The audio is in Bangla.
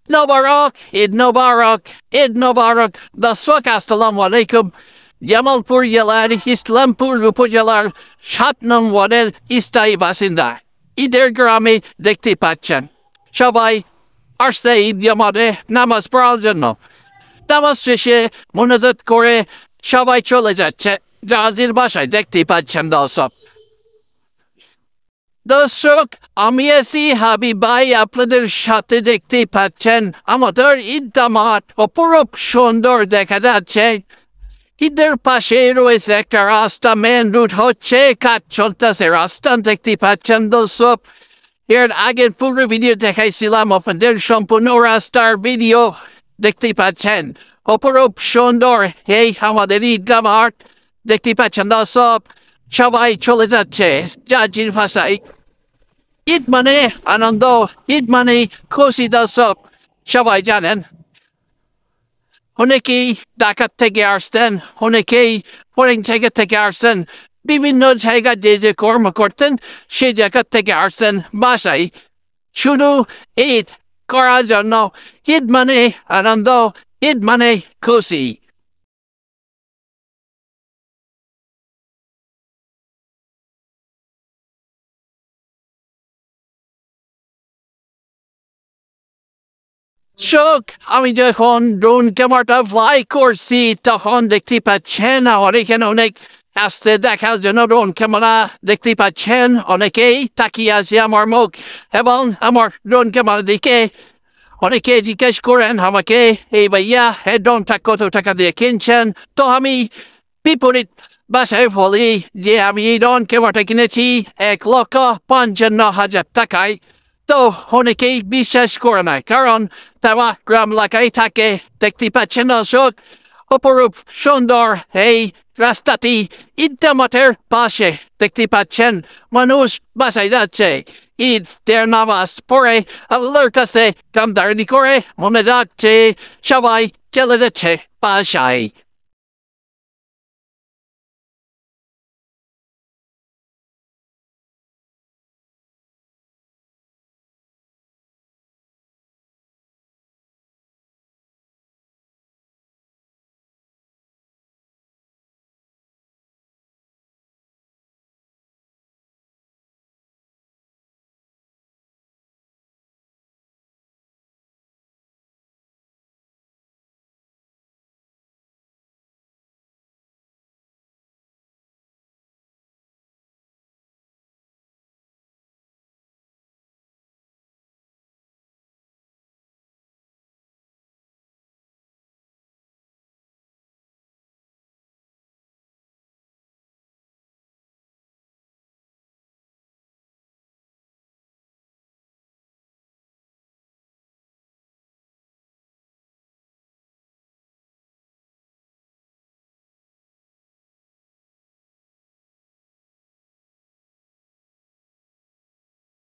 Eid Mubarak, da swak assalamu alaikum. Jamalpur jেলার Islampur উপজেলার ৭ নং ওয়ার্ডের স্থায়ী বাসিন্দা। ঈদের গ্রামে দেখতে পাচ্ছেন সবাই আসছে ঈদ জামাতে নামাজ পড়ার জন্য। নামাজ শেষে মোনাজাত করে সবাই চলে যাচ্ছে যার বাসায়। দেখতে পাচ্ছেন দর্শক। দর্শক, আমি আছি হাবিব ভাই আপনাদের সাথে। দেখতে পাচ্ছেন আমাদের ঈদগাহ মাঠ অপরূপ সুন্দর দেখা যাচ্ছে। ঈদের পাশে রয়েছে একটা রাস্তা, মেন রুট হচ্ছে, কাজ চলতেছে রাস্তা। দেখতে পাচ্ছেন দর্শক, এর আগের পুরো ভিডিও দেখাইছিলাম আপনাদের সম্পূর্ণ রাস্তার ভিডিও। দেখতে পাচ্ছেন অপরূপ সুন্দর এই আমাদের ঈদগাহ মাঠ। দেখতে পাচ্ছেন দর্শক, সবাই চলে যাচ্ছে যার ভাষায়। ঈদ মানে আনন্দ, ঈদ মানে খুশি দর্শক, সবাই জানেন। অনেকেই ঢাকা থেকে আসতেন, অনেকেই ফরেন জায়গা থেকে আসছেন, বিভিন্ন জায়গায় যে কর্ম করতেন সেই জায়গা থেকে আসছেন বাসায় শুধু ঈদ করার জন্য। ঈদ মানে আনন্দ, ঈদ মানে খুশি। শোক, আমি যখন ড্রোন ক্যামেরাটা ফ্লাই করছি তখন দেখতে পাচ্ছেন আমার এখানে অনেক আসছে দেখার জন্য ড্রোন ক্যামেরা। দেখতে পাচ্ছেন অনেকেই তাকিয়ে আছে আমার মুখ এবং আমার ড্রোন ক্যামেরা দিকে। অনেকে জিজ্ঞেস করেন আমাকে, এই ভাইয়া এই ড্রোনটা কত টাকা দিয়ে কিনছেন? তো আমি বিপরীত বাসায় বলি যে আমি এই ড্রোন ক্যামেরাটা কিনেছি ১,৫৫,০০০ টাকায়। তো অনেকেই বিশ্বাস করে না, কারণ তারা গ্রাম এলাকায় থাকে। দেখতে পাচ্ছেন দর্শক, অপরূপ সুন্দর এই রাস্তাটি ঈদগাহ মাঠের পাশে। দেখতে পাচ্ছেন মানুষ বাসায় যাচ্ছে ঈদের নামাজ পড়ে আল্লাহর কাছে কামদারি করে মনে যাচ্ছে, সবাই চলে যাচ্ছে বাসায়।